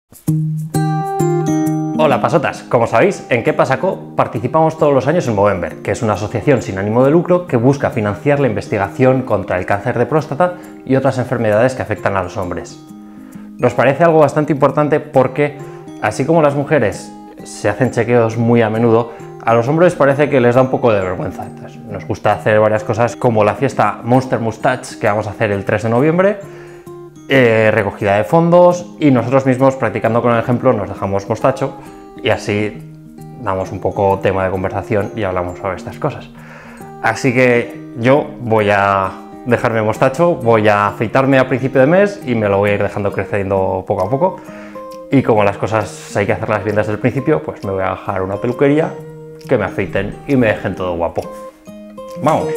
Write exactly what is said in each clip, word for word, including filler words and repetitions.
Hola pasotas, como sabéis, en ¿Qué pasa co? Participamos todos los años en Movember, que es una asociación sin ánimo de lucro que busca financiar la investigación contra el cáncer de próstata y otras enfermedades que afectan a los hombres. Nos parece algo bastante importante porque, así como las mujeres se hacen chequeos muy a menudo, a los hombres parece que les da un poco de vergüenza. Entonces, nos gusta hacer varias cosas como la fiesta Monster Mustache que vamos a hacer el tres de noviembre, Eh, recogida de fondos y nosotros mismos, practicando con el ejemplo, nos dejamos mostacho y así damos un poco tema de conversación y hablamos sobre estas cosas. Así que yo voy a dejarme mostacho, voy a afeitarme a principio de mes y me lo voy a ir dejando creciendo poco a poco. Y como las cosas hay que hacerlas bien desde el principio, pues me voy a dejar una peluquería que me afeiten y me dejen todo guapo. ¡Vamos!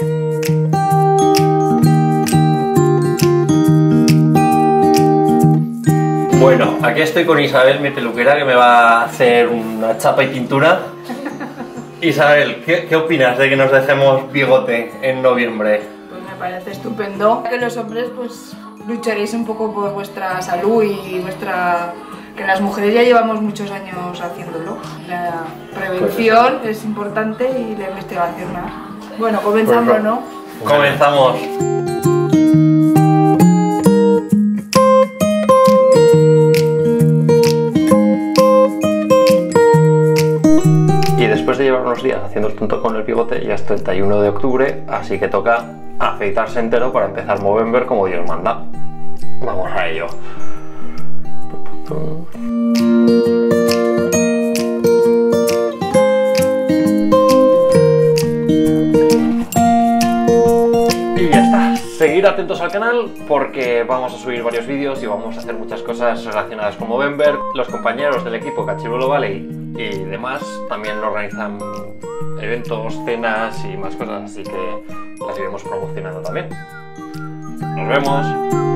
Bueno, aquí estoy con Isabel, mi peluquera, que me va a hacer una chapa y pintura. Isabel, ¿qué, qué opinas de que nos dejemos bigote en noviembre? Pues me parece estupendo. Que los hombres pues lucharéis un poco por vuestra salud y vuestra... que las mujeres ya llevamos muchos años haciéndolo. La prevención pues es importante y la investigación más. Bueno, comenzamos, pues no. ¿no? Comenzamos. Y después de llevar unos días haciendo el tonto con el bigote, ya es treinta y uno de octubre, así que toca afeitarse entero para empezar Movember como Dios manda. Vamos a ello. Y ya está. Seguir atentos al canal porque vamos a subir varios vídeos y vamos a hacer muchas cosas relacionadas con Movember. Los compañeros del equipo Cachirulo Valley y demás también organizan eventos, cenas y más cosas, así que las iremos promocionando también. Nos vemos.